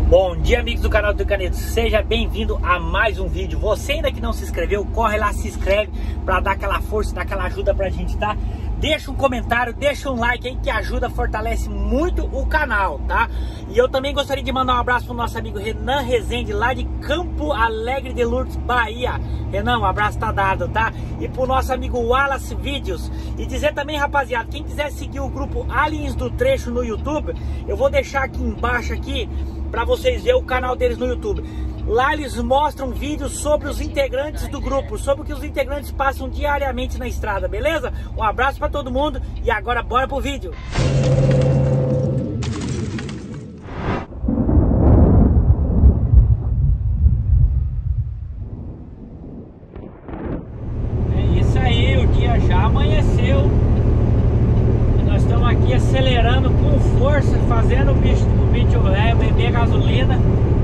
Bom dia, amigos do canal do Canedo, seja bem-vindo a mais um vídeo. Você ainda que não se inscreveu, corre lá, se inscreve para dar aquela força, dar aquela ajuda pra gente, tá? Deixa um comentário, deixa um like aí que ajuda, fortalece muito o canal, tá? E eu também gostaria de mandar um abraço pro nosso amigo Renan Rezende, lá de Campo Alegre de Lourdes, Bahia. Renan, um abraço tá dado, tá? E pro nosso amigo Wallace Vídeos. E dizer também, rapaziada, quem quiser seguir o grupo Aliens do Trecho no YouTube, eu vou deixar aqui embaixo aqui para vocês verem o canal deles no YouTube. Lá eles mostram vídeos sobre os integrantes do grupo, sobre o que os integrantes passam diariamente na estrada, beleza? Um abraço para todo mundo e agora bora pro vídeo. É isso aí, o dia já amanheceu. E nós estamos aqui acelerando com força, fazendo o bicho beber gasolina,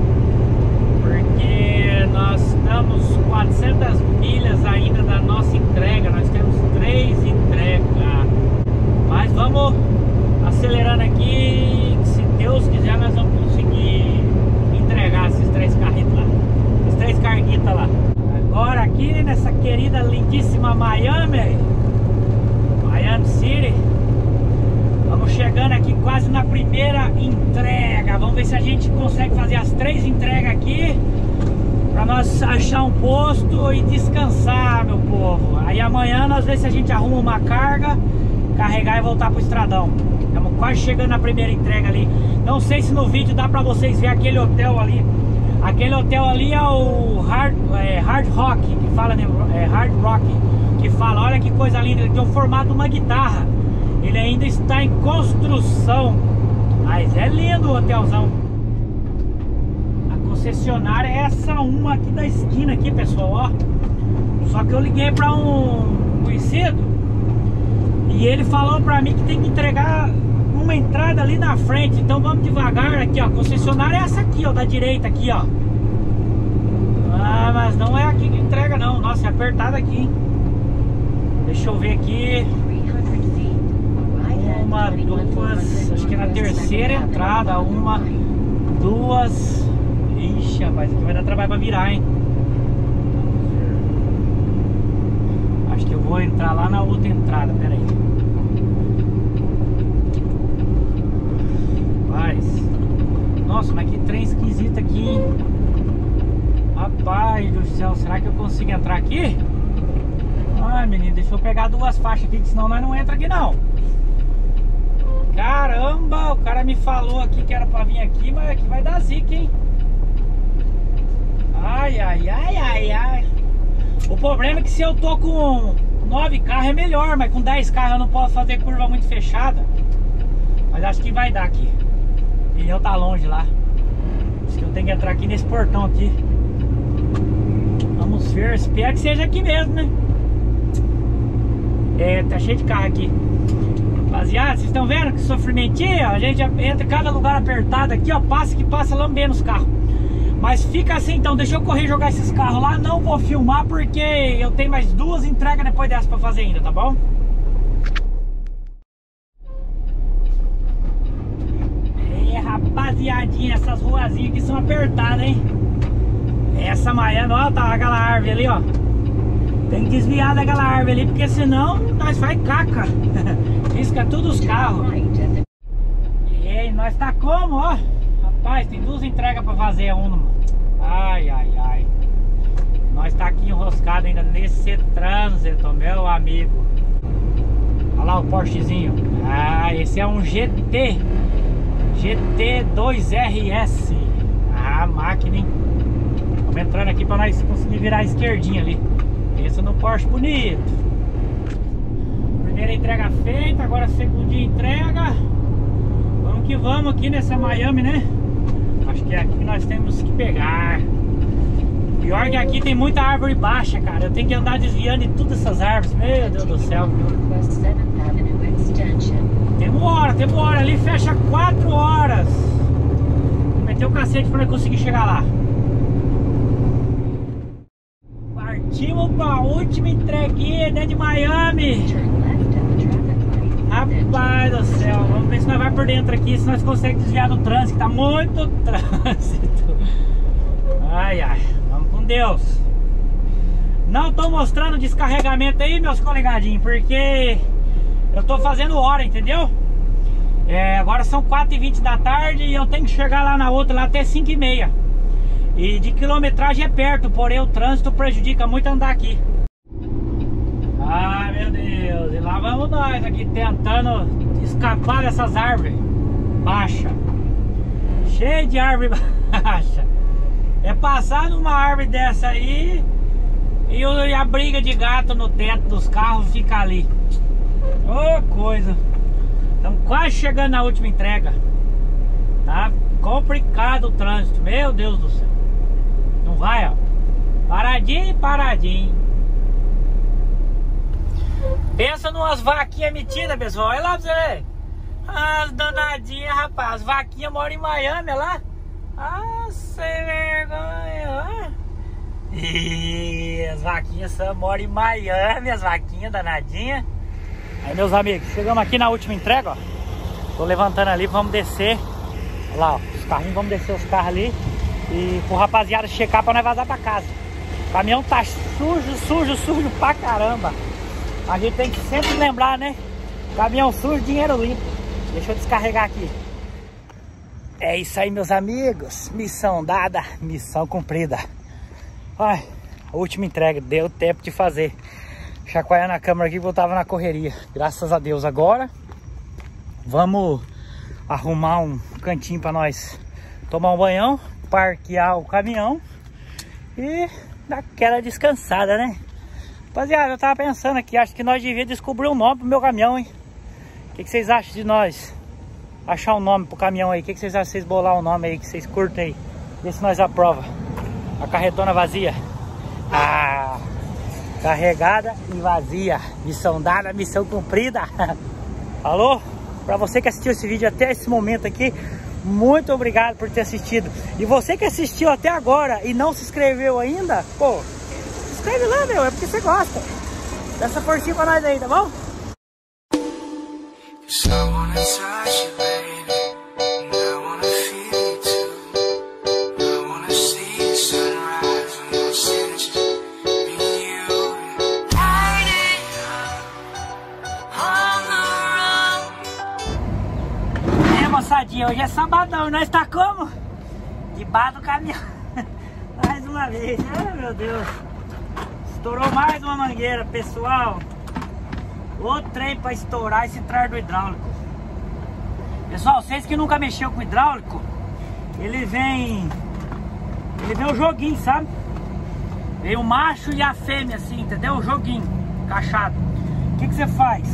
porque nós estamos 400 milhas ainda da nossa entrega. Nós temos 3 entregas, mas vamos acelerando aqui, que se Deus quiser nós vamos conseguir entregar esses 3 carretos lá, esses 3 carguitas lá. Agora aqui nessa querida lindíssima Miami City, vamos chegando aqui quase na primeira entrega. Vamos ver se a gente consegue fazer as 3 entregas aqui, para nós achar um posto e descansar, meu povo. Aí amanhã nós vemos se a gente arruma uma carga, carregar e voltar pro estradão. Estamos quase chegando na primeira entrega ali. Não sei se no vídeo dá para vocês ver aquele hotel ali. Aquele hotel ali é o Hard Rock, que fala, né? Hard Rock, que fala, olha que coisa linda, ele tem o formato de uma guitarra. Ele ainda está em construção, mas é lindo o hotelzão. A concessionária é essa uma aqui da esquina aqui, pessoal, ó. Só que eu liguei para um conhecido e ele falou para mim que tem que entregar uma entrada ali na frente. Então vamos devagar aqui, ó. A concessionária é essa aqui, ó, da direita aqui, ó. Ah, mas não é aqui que entrega não. Nossa, é apertado aqui, hein? Deixa eu ver aqui. Uma, duas, acho que é na terceira entrada. Uma, duas. Ixi, rapaz, aqui vai dar trabalho pra virar, hein? Acho que eu vou entrar lá na outra entrada, pera aí. Rapaz, nossa, mas que trem esquisito aqui, hein? Rapaz do céu, será que eu consigo entrar aqui? Ai, menino, deixa eu pegar 2 faixas aqui, que senão nós não entra aqui não. Caramba, o cara me falou aqui que era pra vir aqui, mas aqui vai dar zica, hein? Ai, ai, ai, ai, ai. O problema é que se eu tô com 9 carros é melhor, mas com 10 carros eu não posso fazer curva muito fechada. Mas acho que vai dar aqui. O pneu tá longe lá. Acho que eu tenho que entrar aqui nesse portão aqui. Vamos ver, espero que seja aqui mesmo, né? É, tá cheio de carro aqui. Rapaziada, vocês estão vendo que sofrimentinho? A gente entra em cada lugar apertado aqui, ó. Passa que passa lambendo os carros. Mas fica assim, então deixa eu correr e jogar esses carros lá. Não vou filmar porque eu tenho mais 2 entregas depois dessa pra fazer ainda, tá bom? É, rapaziadinha, essas ruazinhas aqui são apertadas, hein? Essa Miami, ó, tá aquela árvore ali, ó. Tem que desviar daquela árvore ali, porque senão nós faz caca. Risca tudo os carros. E aí, nós tá como, ó? Rapaz, tem 2 entregas pra fazer uma. Ai, ai, ai. Nós tá aqui enroscado ainda nesse trânsito, meu amigo. Olha lá o Porschezinho. Ah, esse é um GT 2RS. Ah, máquina, hein? Vamos entrando aqui pra nós conseguir virar a esquerdinha ali. Pensa no Porsche bonito. Primeira entrega feita, agora a segunda entrega. Vamos que vamos aqui nessa Miami, né? Acho que é aqui que nós temos que pegar. Pior que aqui tem muita árvore baixa, cara. Eu tenho que andar desviando de todas essas árvores. Meu Deus do céu. Temos hora. Ali fecha 4 horas. Vou meter o cacete pra conseguir chegar lá. Partimos pra última entreguinha, né, de Miami. Rapaz do céu, vamos ver se nós vai por dentro aqui, se nós conseguimos desviar do trânsito, tá muito trânsito. Ai, ai, vamos com Deus. Não tô mostrando descarregamento aí, meus colegadinhos, porque eu tô fazendo hora, entendeu? Agora são 4h20 da tarde e eu tenho que chegar lá na outra, lá até 5h30. E de quilometragem é perto, porém o trânsito prejudica muito andar aqui. Ai, meu Deus, e lá vamos nós aqui tentando escapar dessas árvores baixas. Cheio de árvore baixa. É passar numa árvore dessa aí e a briga de gato no teto dos carros fica ali. Ô, coisa. Estamos quase chegando na última entrega. Tá complicado o trânsito, meu Deus do céu. Não vai, ó. Paradinho, paradinho. Pensa numas vaquinhas metidas, pessoal. Olha lá pra você ver. As danadinhas, rapaz. As vaquinhas moram em Miami, olha lá. Ah, sem vergonha. E as vaquinhas só moram em Miami. As vaquinhas danadinhas. Aí, meus amigos, chegamos aqui na última entrega, ó. Tô levantando ali, vamos descer. Olha lá, ó, os carrinhos, vamos descer os carros ali. E pro rapaziada checar pra nós vazar pra casa. O caminhão tá sujo pra caramba. A gente tem que sempre lembrar, né? Caminhão sujo, dinheiro limpo. Deixa eu descarregar aqui. É isso aí, meus amigos. Missão dada, missão cumprida. Ai, a última entrega, deu tempo de fazer. Chacoalhando a câmera aqui, voltava na correria. Graças a Deus. Agora vamos arrumar um cantinho pra nós tomar um banhão, parquear o caminhão e dar aquela descansada, né? Rapaziada, eu tava pensando aqui, acho que nós devíamos descobrir um nome pro meu caminhão, hein? O que vocês acham de nós achar um nome pro caminhão aí? O que vocês acham de vocês bolar um nome aí, que vocês curtem aí? Vê se nós aprova. A carretona vazia. Ah, carregada e vazia. Missão dada, missão cumprida. Alô? Pra você que assistiu esse vídeo até esse momento aqui, muito obrigado por ter assistido. E você que assistiu até agora e não se inscreveu ainda, pô, se inscreve lá, meu, é porque você gosta. Dá essa forcinha pra nós aí, tá bom? Moçadinha, hoje é sabadão, nós tá como? Debaixo do caminhão. Mais uma vez, ai meu Deus. Estourou mais uma mangueira, pessoal. Outro trem pra estourar esse trardo hidráulico. Pessoal, vocês que nunca mexeu com hidráulico, ele vem o joguinho, sabe? Vem o macho e a fêmea assim, entendeu? O joguinho, encaixado. O que você faz?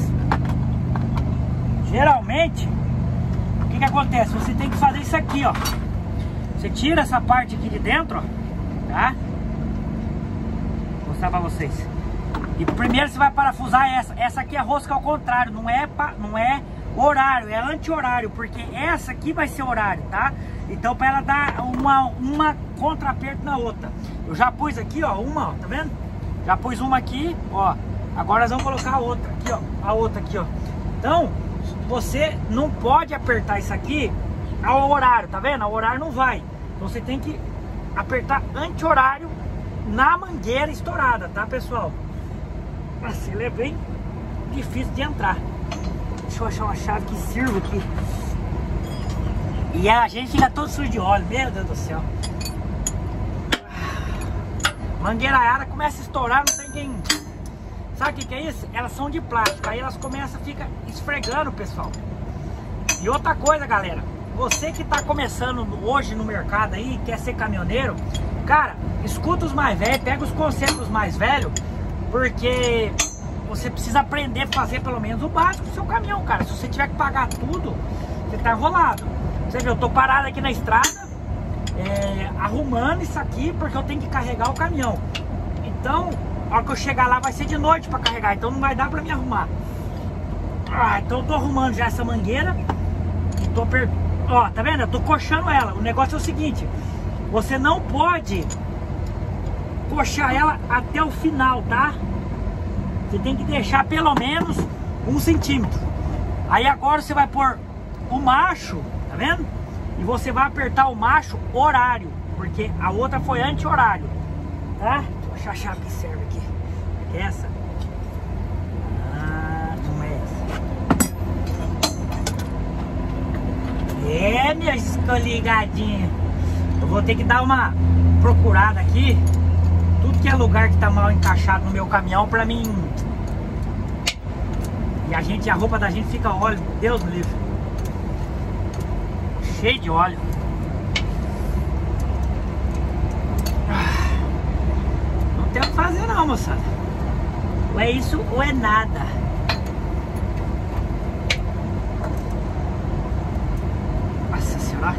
Geralmente o que acontece? Você tem que fazer isso aqui, ó. Você tira essa parte aqui de dentro, ó, tá? Vou mostrar pra vocês. E primeiro você vai parafusar essa. Essa aqui é rosca ao contrário, não é horário, é anti-horário, porque essa aqui vai ser horário, tá? Então pra ela dar uma contraperto na outra. Eu já pus aqui, ó, uma, ó, tá vendo? Já pus uma aqui, ó. Agora nós vamos colocar a outra aqui, ó. A outra aqui, ó. Então você não pode apertar isso aqui ao horário, tá vendo? Ao horário não vai. Então você tem que apertar anti-horário na mangueira estourada, tá, pessoal? Assim, ele é bem difícil de entrar. Deixa eu achar uma chave que sirva aqui. E a gente fica todo sujo de óleo, meu Deus do céu. Mangueiraiada começa a estourar, não tem quem... Sabe o que é isso? Elas são de plástico, aí elas começam a ficar esfregando, pessoal. E outra coisa, galera, você que tá começando hoje no mercado aí, quer ser caminhoneiro, cara, escuta os mais velhos, pega os conselhos dos mais velhos, porque você precisa aprender a fazer pelo menos o básico do seu caminhão, cara. Se você tiver que pagar tudo, você tá enrolado. Você viu, eu tô parado aqui na estrada, arrumando isso aqui, porque eu tenho que carregar o caminhão. Então... a hora que eu chegar lá vai ser de noite pra carregar, então não vai dar pra me arrumar. Então eu tô arrumando já essa mangueira. E tô ó, tá vendo? Eu tô coxando ela. O negócio é o seguinte: você não pode coxar ela até o final, tá? Você tem que deixar pelo menos 1 centímetro. Aí agora você vai pôr o macho, tá vendo? E você vai apertar o macho horário, porque a outra foi anti-horário, tá? Deixa eu achar a chave que serve aqui. É essa? Ah, não é essa. É, minha escoligadinha. Eu vou ter que dar uma procurada aqui. Tudo que é lugar que tá mal encaixado no meu caminhão pra mim. E a roupa da gente fica óleo, Deus me livre. Cheio de óleo. Não tem o que fazer não, moçada. Ou é isso ou é nada. Nossa senhora.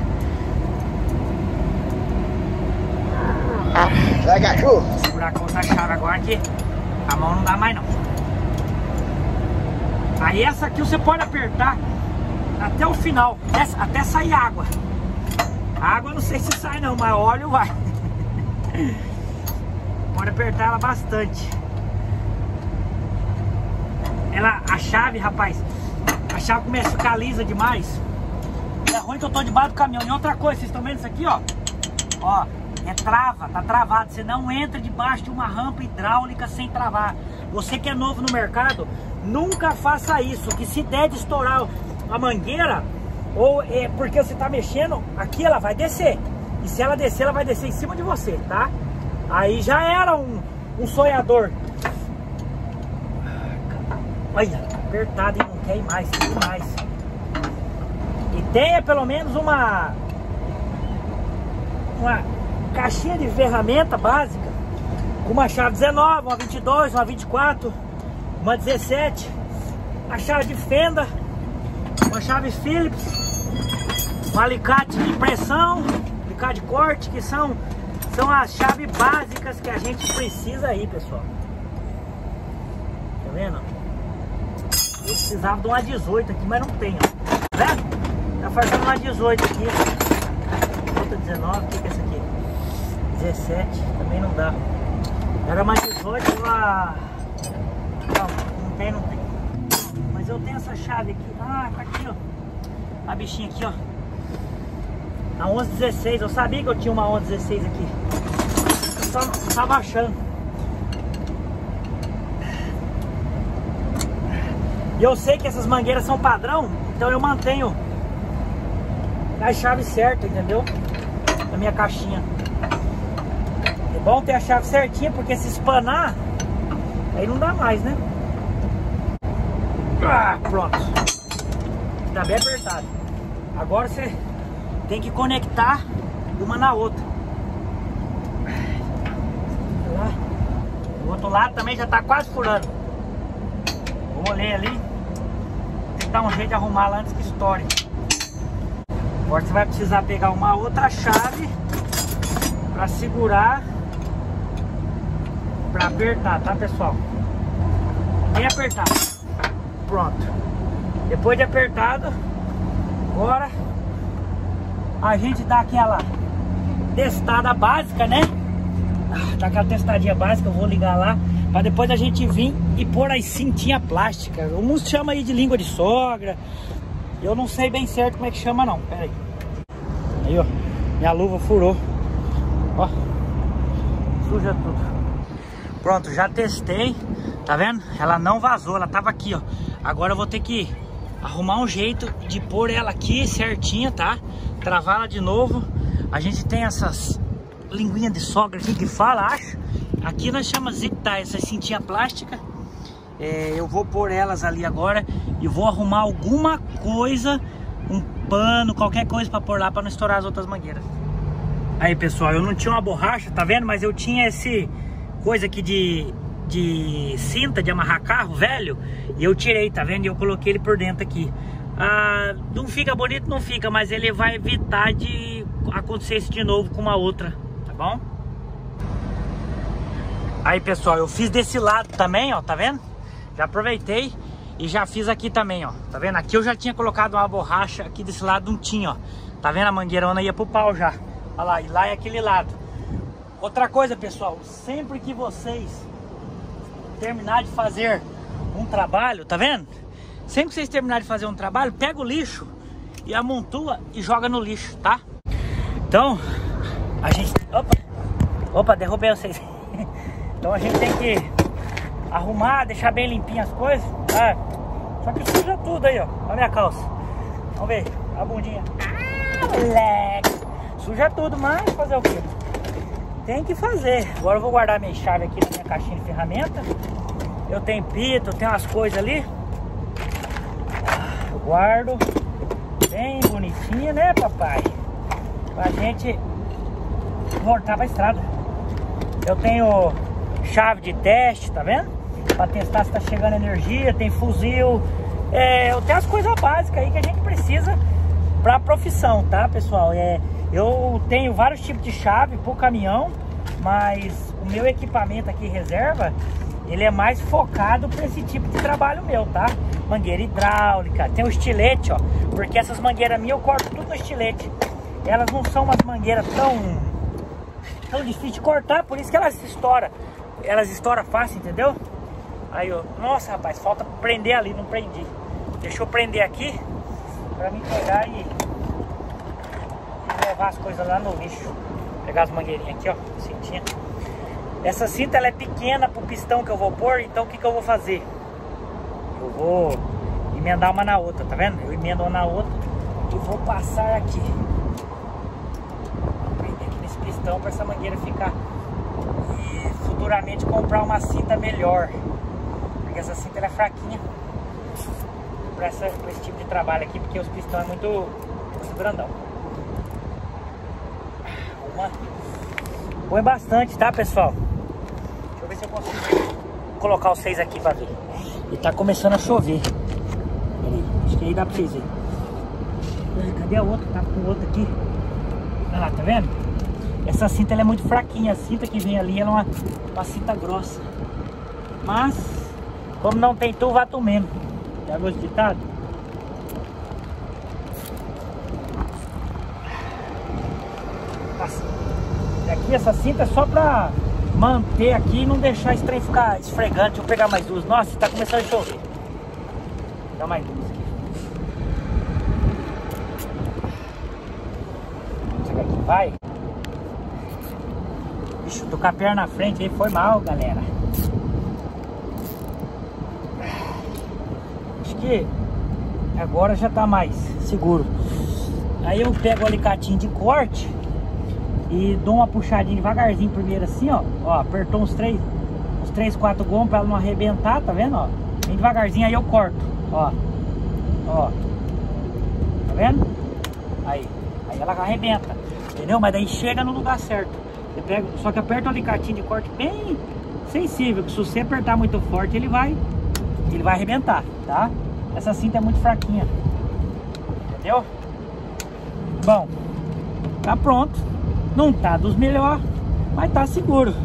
Vai, cachorro. Vou segurar com outra chave agora que a mão não dá mais não. Aí essa aqui você pode apertar até o final, até sair água. A água não sei se sai não, mas óleo vai. Pode apertar ela bastante. A chave, rapaz, a chave começa a ficar lisa demais. É ruim que eu tô debaixo do caminhão. E outra coisa, vocês estão vendo isso aqui, ó? Ó, é trava, tá travado. Você não entra debaixo de uma rampa hidráulica sem travar. Você que é novo no mercado, nunca faça isso. Que se der de estourar a mangueira, ou é porque você tá mexendo, aqui ela vai descer. E se ela descer, ela vai descer em cima de você, tá? Aí já era um sonhador. Olha, apertado e não quer ir mais, demais. E tenha pelo menos uma caixinha de ferramenta básica, com uma chave 19, uma 22, uma 24, uma 17, uma chave de fenda, uma chave Phillips, um alicate de pressão, alicate de corte, que são as chaves básicas que a gente precisa aí, pessoal. Tá vendo? Eu precisava de uma 18 aqui, mas não tem, ó. Tá vendo? Tá fazendo uma 18 aqui. Outra 19, o que é essa aqui? 17, também não dá. Era mais 18, uma... Não tem. Mas eu tenho essa chave aqui. Ah, tá aqui, ó. A bichinha aqui, ó. A 1116, eu sabia que eu tinha uma 1116 aqui. Eu só não tava achando. E eu sei que essas mangueiras são padrão, então eu mantenho a chave certa, entendeu? Na minha caixinha. É bom ter a chave certinha, porque se espanar, aí não dá mais, né? Ah, pronto. Tá bem apertado. Agora você tem que conectar uma na outra. Lá. O outro lado também já tá quase furando. Vou olhar ali. Tem que dar um jeito de arrumar lá antes que estoure. Agora você vai precisar pegar uma outra chave para segurar, para apertar, tá, pessoal? Bem apertado. Pronto. Depois de apertado, agora a gente dá aquela testada básica, né? Dá aquela testadinha básica, eu vou ligar lá, para depois a gente vir e pôr as cintinhas plásticas. Uns chamam aí de língua de sogra. Eu não sei bem certo como é que chama não. Pera aí. Aí, ó. Minha luva furou. Ó. Suja tudo. Pronto, já testei. Tá vendo? Ela não vazou, ela tava aqui, ó. Agora eu vou ter que arrumar um jeito de pôr ela aqui certinha, tá? Travar ela de novo. A gente tem essas linguinhas de sogra aqui que fala, acho. Aqui nós chamamos zip tie, essa cintinha plástica. Eu vou pôr elas ali agora e vou arrumar alguma coisa, um pano, qualquer coisa pra pôr lá pra não estourar as outras mangueiras. Aí, pessoal, eu não tinha uma borracha, tá vendo? Mas eu tinha esse coisa aqui de cinta de amarrar carro velho, e eu tirei, tá vendo? E eu coloquei ele por dentro aqui. Não fica bonito, não fica, mas ele vai evitar de acontecer isso de novo com uma outra, tá bom? Aí, pessoal, eu fiz desse lado também, ó, tá vendo? Já aproveitei e já fiz aqui também, ó. Tá vendo? Aqui eu já tinha colocado uma borracha, aqui desse lado não tinha, ó. Tá vendo? A mangueirona ia pro pau já. Olha lá, e lá é aquele lado. Outra coisa, pessoal, sempre que vocês terminar de fazer um trabalho, tá vendo? sempre que vocês terminarem de fazer um trabalho, pega o lixo e amontoa e joga no lixo, tá? Então, a gente... Opa, derrubei vocês. Então a gente tem que arrumar, deixar bem limpinho as coisas, tá? Só que suja tudo aí, ó. Olha a minha calça. Vamos ver, a bundinha. Moleque! Suja tudo, mas fazer o quê? Tem que fazer. Agora eu vou guardar minha chave aqui na minha caixinha de ferramenta. Eu tenho pito, tenho umas coisas ali. Eu guardo bem bonitinho, né, papai? Pra gente voltar pra estrada. Eu tenho chave de teste, tá vendo? Pra testar se tá chegando energia, tem fuzil. Eu tenho as coisas básicas aí que a gente precisa pra profissão, tá, pessoal? Eu tenho vários tipos de chave pro caminhão, mas o meu equipamento aqui reserva, ele é mais focado para esse tipo de trabalho meu, tá? Mangueira hidráulica, tem o estilete, ó, porque essas mangueiras minhas eu corto tudo no estilete. Elas não são umas mangueiras tão difíceis de cortar, por isso que elas estouram. Elas estouram fácil, entendeu? Aí, ó, nossa, rapaz, falta prender ali, não prendi. Deixa eu prender aqui pra mim pegar e levar as coisas lá no lixo. Pegar as mangueirinhas aqui, ó, cintinha. Essa cinta, ela é pequena pro pistão que eu vou pôr, então o que eu vou fazer? Eu vou emendar uma na outra, tá vendo? Eu emendo uma na outra e vou passar aqui. Vou prender aqui nesse pistão pra essa mangueira ficar. E futuramente comprar uma cinta melhor, porque essa cinta ela é fraquinha pra esse tipo de trabalho aqui, porque os pistão é muito grandão. Põe bastante, tá, pessoal? Deixa eu ver se eu consigo colocar os 6 aqui pra ver. E tá começando a chover. Peraí, acho que aí dá pra vocês verem. Cadê a outra? Tá com outra aqui. Olha lá, tá vendo? Essa cinta ela é muito fraquinha. A cinta que vem ali ela é uma cinta grossa. Mas, como não tem tu, vá tu mesmo. Já viu esse ditado? Aqui essa cinta é só pra manter aqui e não deixar esse trem ficar esfregando. Deixa eu pegar mais duas. Nossa, tá começando a chover. Vou dar mais duas aqui. Será que vai? Ixi, tô com a perna na frente aí, foi mal, galera. Acho que agora já tá mais seguro. Aí eu pego o alicatinho de corte e dou uma puxadinha devagarzinho primeiro assim, ó. Ó, apertou uns 3, 4 gomos pra ela não arrebentar, tá vendo, ó? Bem devagarzinho, aí eu corto, ó. Ó. Tá vendo? Aí ela arrebenta, entendeu? Mas daí chega no lugar certo. Você pega, só que aperta o alicatinho de corte bem sensível, que se você apertar muito forte, ele vai arrebentar, tá? Essa cinta é muito fraquinha. Entendeu? Bom, tá pronto. Não tá dos melhores, mas tá seguro.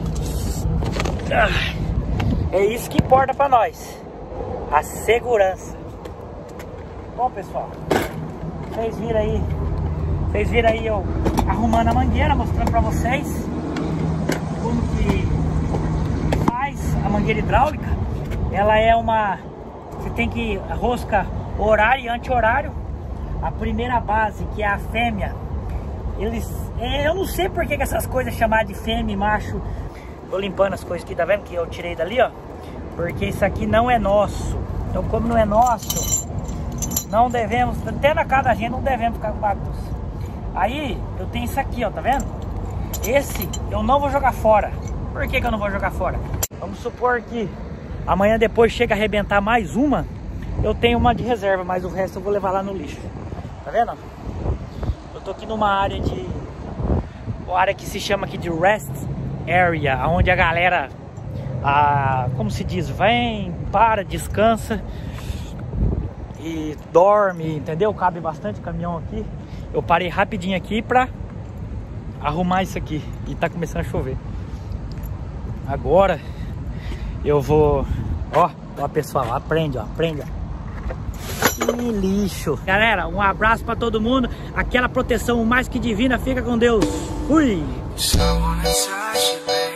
É isso que importa pra nós. A segurança. Bom, pessoal, vocês viram aí eu arrumando a mangueira, mostrando pra vocês como que faz a mangueira hidráulica. Ela é uma... Você tem que rosca horário e anti-horário. A primeira base, que é a fêmea, eu não sei por que essas coisas chamadas de fêmea e macho. Tô limpando as coisas aqui, tá vendo? Que eu tirei dali, ó. Porque isso aqui não é nosso. Então, como não é nosso, não devemos, até na casa da gente, não devemos ficar com bagunça. Aí, eu tenho isso aqui, ó, tá vendo? Esse eu não vou jogar fora. Por que eu não vou jogar fora? Vamos supor que amanhã depois chega a arrebentar mais uma. Eu tenho uma de reserva, mas o resto eu vou levar lá no lixo. Tá vendo? Eu tô aqui numa área que se chama aqui de rest area, onde a galera, como se diz, vem, para, descansa e dorme, entendeu? Cabe bastante caminhão aqui. Eu parei rapidinho aqui pra arrumar isso aqui e tá começando a chover. Agora eu vou, ó pessoal, aprende, ó. Que lixo. Galera, um abraço pra todo mundo. Aquela proteção mais que divina. Fica com Deus. Fui.